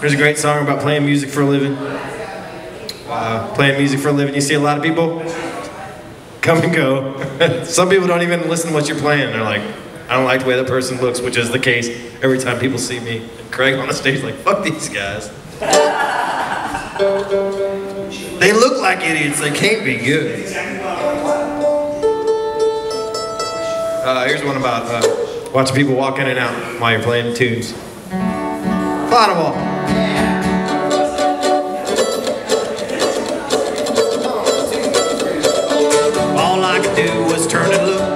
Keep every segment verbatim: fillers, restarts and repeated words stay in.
There's a great song about playing music for a living. Uh, playing music for a living. You see a lot of people come and go. Some people don't even listen to what you're playing. They're like, I don't like the way that person looks, which is the case every time people see me. And Craig on the stage like, fuck these guys. They look like idiots. They can't be good. Uh, here's one about uh, watching people walk in and out while you're playing tunes. Fly on a wall. All I could do was turn and look.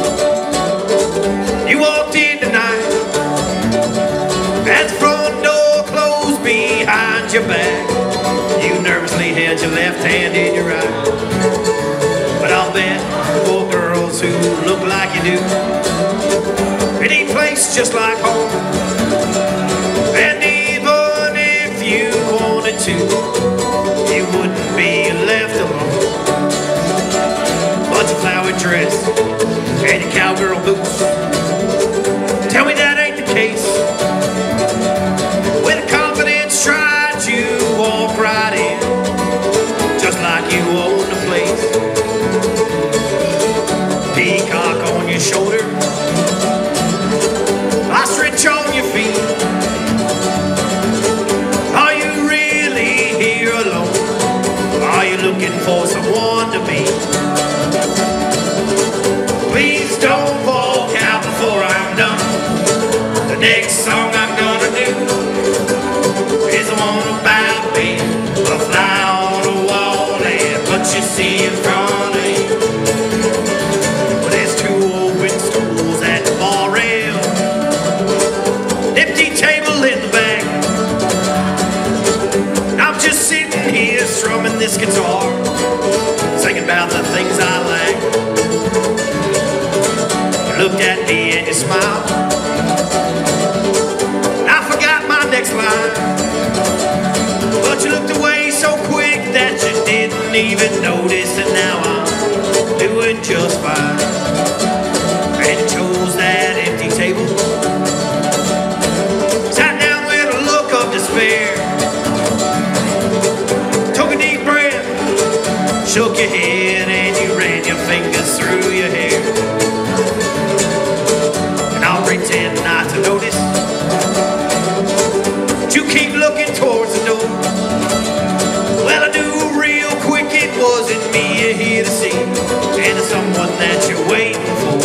You walked in tonight, and the front door closed behind your back. You nervously held your left hand in your right. But I'll bet for girls who look like you do, any place just like home. And even if you wanted to, you wouldn't be left alone. But your flowered dress and your cowgirl boots, tell me that ain't the case. With confidence tried to walk right in, just like you own the place. Peacock on your shoulder, ostrich on your feet. Are you really here alone? Are you looking for someone to meet? Please don't walk out before I'm done. The next song I'm gonna do is the one about me, a fly on the wall and what you see in front of you. Well, there's two open stools at the bar rail, empty table in the back. I'm just sitting here strumming this guitar, singing about the things I like. You looked at me and you smiled. I forgot my next line, but you looked away so quick that you didn't even notice. And now I'm doing just fine. And you chose that empty table, sat down with a look of despair, took a deep breath, shook your head, and you ran your fingers through your hair. And I'll pretend not to notice, but you keep looking towards the door. Well, I knew real quick it wasn't me you're here to see, and it's someone that you're waiting for.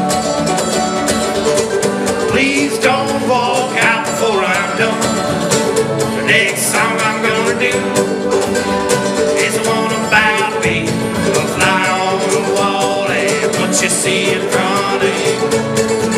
Please don't walk out before I'm done. The next song I'm gonna do is the one about me, a fly on the wall and what you see in front of you.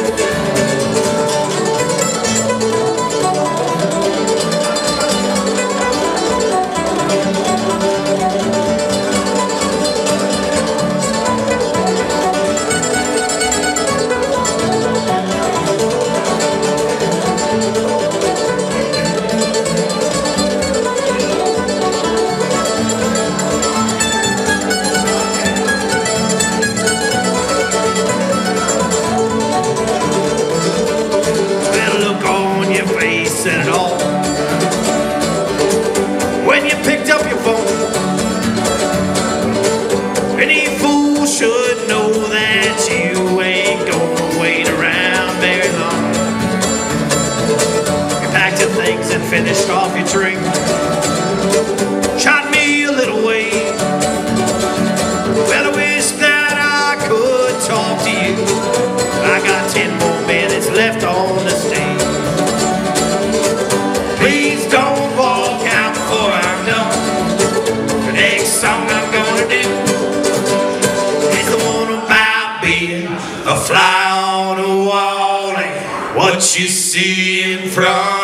And all, when you picked up your phone, any fool should know that you ain't gonna wait around very long. You packed your things and finished off your drink, shot me a little way. Well, I wish that I could talk to you. I got ten more minutes left on the stage. Please don't walk out before I'm done. The next song I'm gonna do is the one about being a fly on the wall and what you see in front.